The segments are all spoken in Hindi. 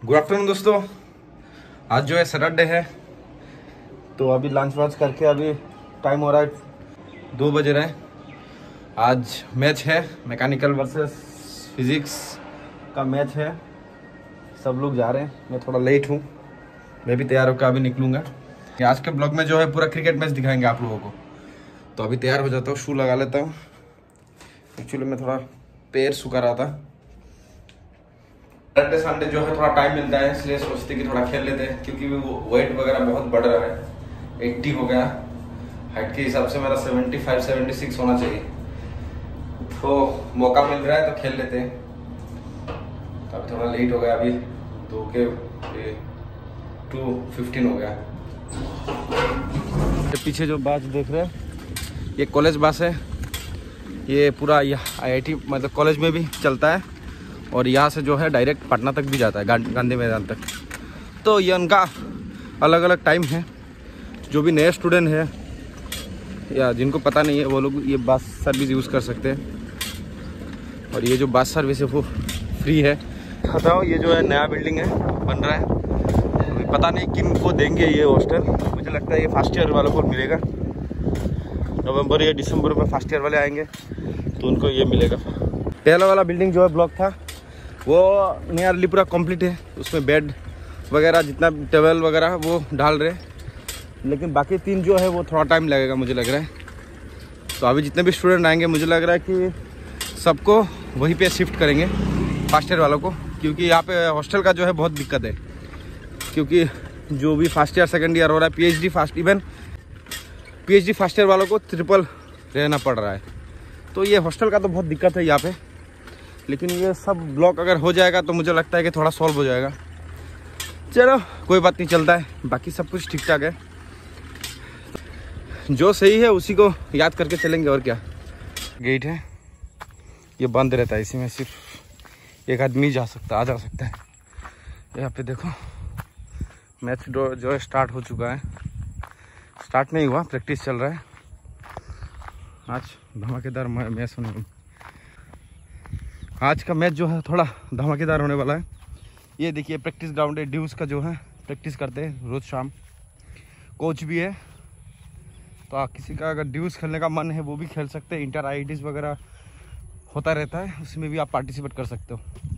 गुड आफ्टरनून दोस्तों। आज जो है सैटरडे है, तो अभी लंच वंच करके अभी टाइम हो रहा है 2 बज रहे हैं। आज मैच है, मैकेनिकल वर्सेस फिजिक्स का मैच है। सब लोग जा रहे हैं, मैं थोड़ा लेट हूँ। मैं भी तैयार होकर अभी निकलूँगा। आज के ब्लॉग में जो है पूरा क्रिकेट मैच दिखाएंगे आप लोगों को। तो अभी तैयार हो जाता हूँ, शू लगा लेता हूँ। एक्चुअली मैं थोड़ा पैर सुखा रहा था। सैटरडे संडे जो है थोड़ा टाइम मिलता है, इसलिए सोचते कि थोड़ा खेल लेते हैं, क्योंकि वो वेट वगैरह बहुत बढ़ रहा है। 80 हो गया, हाइट के हिसाब से मेरा 75-76 होना चाहिए। तो मौका मिल रहा है तो खेल लेते हैं। तो अभी थोड़ा लेट हो गया, अभी 2:15 हो गया। पीछे जो बस देख रहे हैं ये कॉलेज बस है। ये पूरा IIT मतलब कॉलेज में भी चलता है, और यहाँ से जो है डायरेक्ट पटना तक भी जाता है, गांधी मैदान तक। तो ये उनका अलग अलग टाइम है। जो भी नए स्टूडेंट है या जिनको पता नहीं है, वो लोग ये बस सर्विस यूज़ कर सकते हैं। और ये जो बस सर्विस है वो फ्री है। बताओ, ये जो है नया बिल्डिंग है, बन रहा है। अभी पता नहीं किन को देंगे ये हॉस्टल। मुझे लगता है ये फर्स्ट ईयर वालों को मिलेगा। नवंबर या दिसंबर में फर्स्ट ईयर वाले आएंगे तो उनको ये मिलेगा। पहला वाला बिल्डिंग जो है ब्लॉक था, वो नियरली पूरा कंप्लीट है। उसमें बेड वगैरह जितना टेबल वगैरह वो डाल रहे हैं, लेकिन बाकी 3 जो है वो थोड़ा टाइम लगेगा मुझे लग रहा है। तो अभी जितने भी स्टूडेंट आएंगे मुझे लग रहा है कि सबको वहीं पे शिफ्ट करेंगे, फर्स्ट ईयर वालों को। क्योंकि यहाँ पे हॉस्टल का जो है बहुत दिक्कत है, क्योंकि जो भी फर्स्ट ईयर सेकेंड ईयर हो रहा है, PhD फर्स्ट ईयर वालों को ट्रिपल रहना पड़ रहा है। तो ये हॉस्टल का तो बहुत दिक्कत है यहाँ पे। लेकिन ये सब ब्लॉक अगर हो जाएगा तो मुझे लगता है कि थोड़ा सॉल्व हो जाएगा। चलो कोई बात नहीं, चलता है। बाकी सब कुछ ठीक ठाक है। जो सही है उसी को याद करके चलेंगे, और क्या। गेट है, ये बंद रहता है, इसी में सिर्फ एक आदमी आ जा सकता है। यहाँ पे देखो मैच जो है स्टार्ट हो चुका है। स्टार्ट नहीं हुआ, प्रैक्टिस चल रहा है। आज धमाकेदार मैच होने, आज का मैच जो है थोड़ा धमाकेदार होने वाला है। ये देखिए प्रैक्टिस ग्राउंड है, ड्यूज का जो है प्रैक्टिस करते हैं रोज़ शाम। कोच भी है, तो किसी का अगर ड्यूज खेलने का मन है वो भी खेल सकते हैं। इंटर IITs वगैरह होता रहता है, उसमें भी आप पार्टिसिपेट कर सकते हो।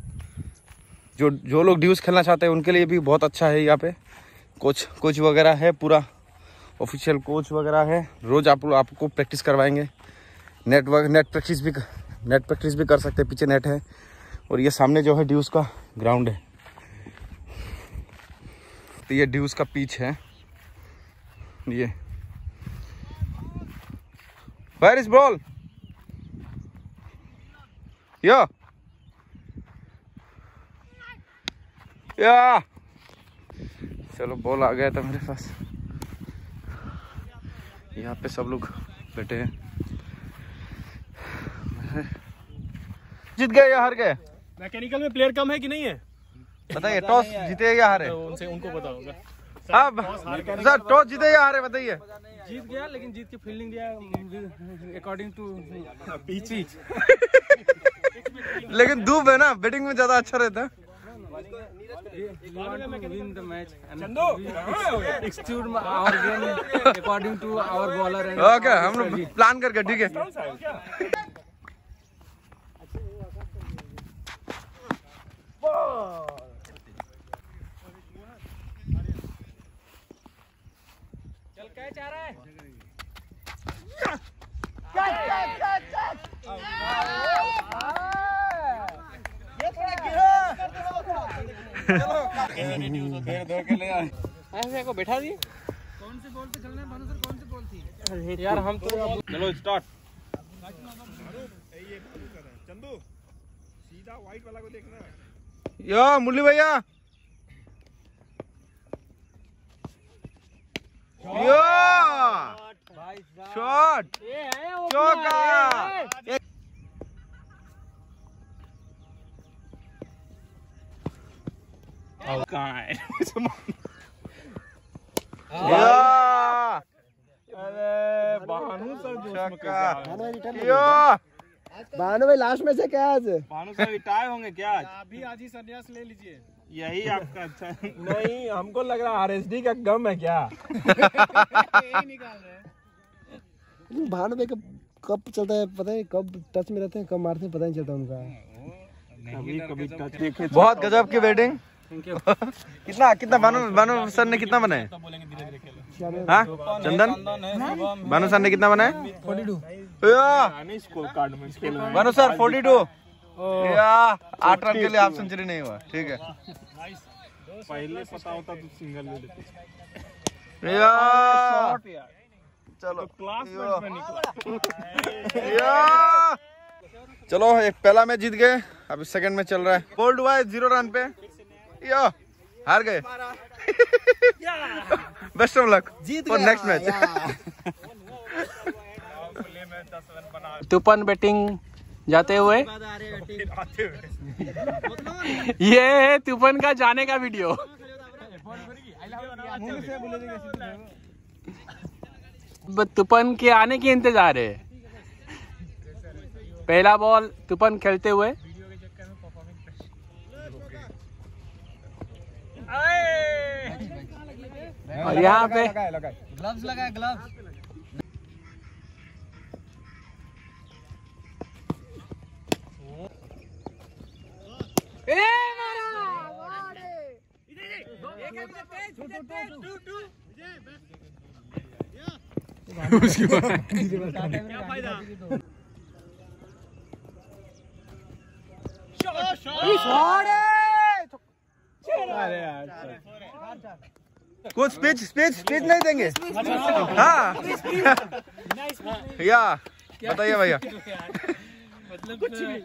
जो लोग ड्यूज खेलना चाहते हैं उनके लिए भी बहुत अच्छा है। यहाँ पे कोच वगैरह है, पूरा ऑफिशियल कोच वगैरह है। रोज़ आपको प्रैक्टिस करवाएंगे। नेट प्रैक्टिस भी कर सकते हैं, पीछे नेट है। और ये सामने जो है ड्यूज का ग्राउंड है। तो ये ड्यूज का पिच है। ये वेयर इज बॉल या चलो, बॉल आ गया था मेरे पास। यहाँ पे सब लोग बैठे हैं। जीत गए या हार गए? मैकेनिकल में प्लेयर कम है कि नहीं है? बताइए, टॉस जीते या हारे? उनसे उनको पता होगा। अब सर टॉस जीते या हारे बताइए? जीत गया, लेकिन जीत के फील्डिंग दिया अकॉर्डिंग टू पिच। लेकिन धूप है ना, बैटिंग में ज्यादा अच्छा रहता है। According to our bowler. Okay, हम लोग प्लान करके, ठीक है। चल कैच आ रहा है। ये थोड़ा गिरा। ऐसे को बैठा दिए। कौन से बॉल पे चलना है भानु सर? कौन सी बॉल थी यार? हम तो चलो स्टार्ट। चंदू सीधा व्हाइट वाला को देखना है। यो मुरली भैया, यो शॉट, चौका। अरे भानु सर, भानु भाई लास्ट में से क्या आज? भानु सर रिटायर होंगे क्या? अभी आज ही संन्यास ले लीजिए। यही आपका अच्छा नहीं, हमको लग रहा RSD का गम है क्या? भानु भाई कब चलता है पता है, कब टच में रहते हैं, कब मारते हैं पता नहीं चलता उनका। कभी कभी टच देखे बहुत गजब की बैटिंग। कितना भानु सर ने कितना बनाए? हाँ चंदन, भानु सर ने कितना बनाए? 42। स्कोर कार्ड में खेल रहे हैं। भानु सर 42 या 8 रन के लिए हाफ सेंचुरी नहीं हुआ। ठीक है पहले पता होता तो सिंगल ले लेते। या चलो क्लास में निकला। या चलो एक पहला मैच जीत गए, अभी सेकंड में चल रहा है। बोल्ड हुआ है 0 रन पे, या हार गए। Best of luck for next match. तूफान बैटिंग जाते हुए ये है तूफान का जाने का वीडियो। तूफान के आने की इंतजार है। पहला बॉल तूफान खेलते हुए, और यहाँ पे ग्लव्स लगाए, ग्लव्स। कुछ स्पीच नहीं देंगे? हाँ या बताइए भैया। मतलब कुछ भी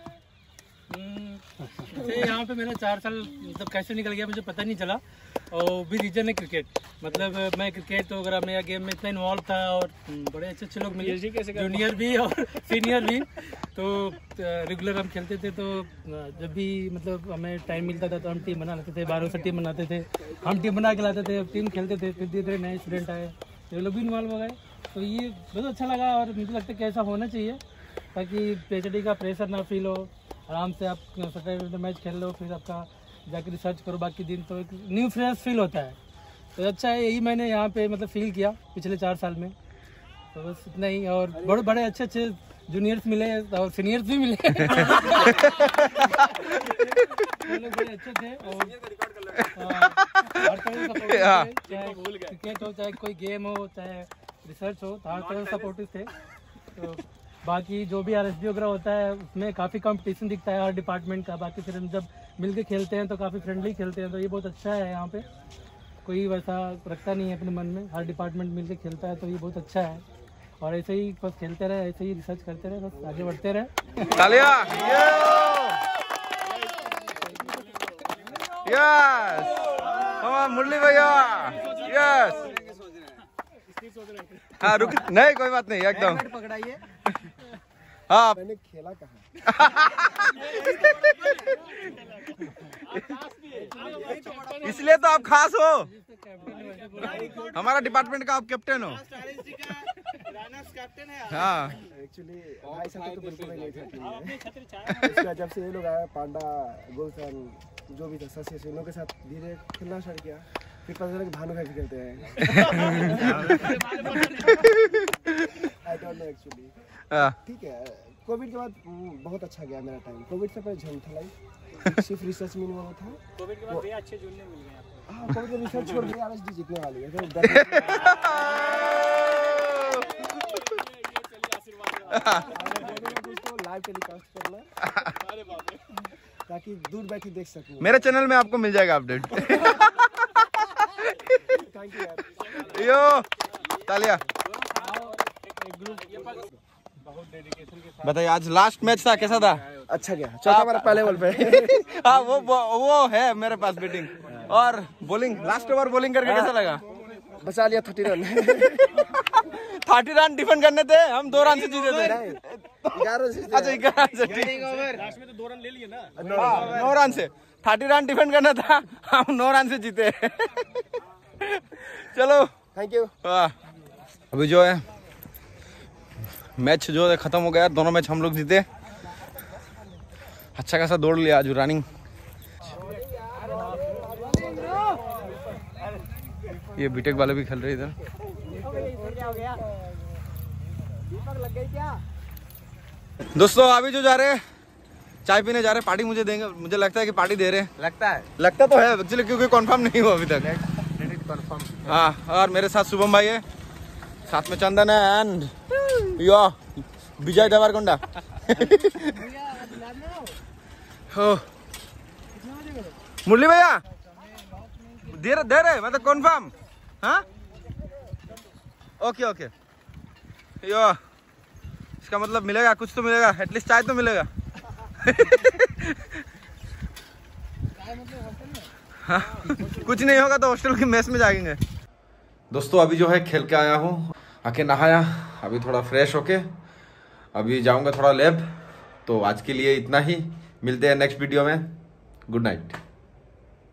यहाँ पे मेरा 4 साल मतलब कैसे निकल गया मुझे पता नहीं चला। और भी रीजन है क्रिकेट। मतलब मैं क्रिकेट वगैरह में या गेम में इतना इन्वॉल्व था और बड़े अच्छे लोग मिले, जूनियर भी और सीनियर भी। तो रेगुलर हम खेलते थे। तो जब भी मतलब हमें टाइम मिलता था तो हम टीम बना लेते थे, 12 से टीम बनाते थे, हम टीम बना के लाते थे, टीम खेलते थे। फिर धीरे धीरे नए स्टूडेंट आए, ये लोग भी इन्वॉल्व हो गए। तो ये बहुत अच्छा लगा और मुझे लगता है कि ऐसा होना चाहिए ताकि PhD का प्रेशर ना फील हो। आराम से आप सैटरडे मैच खेल लो, फिर आपका जाकर रिसर्च करो बाकी दिन, तो एक न्यू फ्रेश फील होता है। तो अच्छा है, यही मैंने यहाँ पे मतलब फील किया पिछले 4 साल में। तो बस इतना ही। और बड़े अच्छे जूनियर्स मिले और सीनियर्स भी मिले। वो लोग बड़े अच्छे थे और हर तरह सपोर्टिव थे, चाहे क्रिकेट हो, चाहे कोई गेम हो, चाहे रिसर्च हो, हर तरह सपोर्टिव थे। तो बाकी जो भी RSD वगैरह होता है उसमें काफ़ी कंपटीशन दिखता है हर डिपार्टमेंट का। बाकी फिर हम जब मिलके खेलते हैं तो काफ़ी फ्रेंडली खेलते हैं। तो ये बहुत अच्छा है। यहाँ पे कोई वैसा रखता नहीं है अपने मन में, हर डिपार्टमेंट मिलके खेलता है। तो ये बहुत अच्छा है। और ऐसे ही बस खेलते रहे, ऐसे ही रिसर्च करते रहे, बस आगे बढ़ते रहे। तालियां। यस मुरली भैया। यस हाँ रुक, नहीं कोई बात नहीं, एकदम पकड़ाइए। हाँ मैंने खेला कहाँ? इसलिए तो आप खास हो, हमारा डिपार्टमेंट का आप कैप्टन हो। हाँ एक्चुअली भाई साहब तो बिल्कुल नहीं थे। इसका जब से ये लोग आए, पांडा, गुलशन, जो भी था, शशि, इन लोगों के साथ धीरे खेलना स्टार्ट किया। फिर पता चला कि भानु भाई भी खेलते हैं। I don't know actually. ठीक है, कोविड के बाद बहुत अच्छा गया मेरा टाइम। कोविड से पहले झंझलाइए सिर्फ रिसर्च में इन्वॉल्व था। कोविड के बाद भी अच्छे जूनियर मिल गए आपको। हाँ, कोविड में रिसर्च छोड़ दिया, RSD जीतने वाली है। तो लाइव टेलीकास्ट करना ताकि दूर बैठे देख सकूं। मेरे चैनल में आपको मिल जाएगा अपडेट। थैंक यू यार। यो तालिया। बताइए आज लास्ट मैच था, कैसा था? अच्छा गया, चौथा हमारा पहले बॉल पे। हाँ वो है मेरे पास बैटिंग और बॉलिंग। लास्ट ओवर बॉलिंग करके कैसा लगा? बचा लिया 30 रन। 30 रन डिफेंड करने थे, हम 2 रन से जीते थे। 11 से। अच्छा 11 से। लास्ट में तो 2 रन ले लिए ना। 9 रन से 30 रन डिफेंड करना था, हम 9 रन से जीते। चलो थैंक यू। अभी जो है मैच जो है खत्म हो गया, दोनों मैच हम लोग जीते। अच्छा खासा दौड़ लिया आज रनिंग। ये बीटेक वाले भी खेल रहे इधर। दोस्तों अभी जो जा रहे हैं चाय पीने जा रहे हैं, पार्टी मुझे देंगे, मुझे लगता है कि पार्टी दे रहे हैं। लगता तो है एक्चुअली, क्योंकि कंफर्म नहीं हुआ अभी तक। हाँ, और मेरे साथ शुभम भाई है, साथ में चंदन है एंड यो विजय देवरकोंडा। मुरली भैया दे रहे मतलब कंफर्म। हाँ ओके ओके, यो इसका मतलब मिलेगा, कुछ तो मिलेगा, एटलीस्ट चाय तो मिलेगा। हाँ, कुछ नहीं होगा तो हॉस्टल की मेस में जाएंगे। दोस्तों अभी जो है खेल के आया हूँ, आके नहाया, अभी थोड़ा फ्रेश होके अभी जाऊंगा थोड़ा लैब। तो आज के लिए इतना ही, मिलते हैं नेक्स्ट वीडियो में। Good night.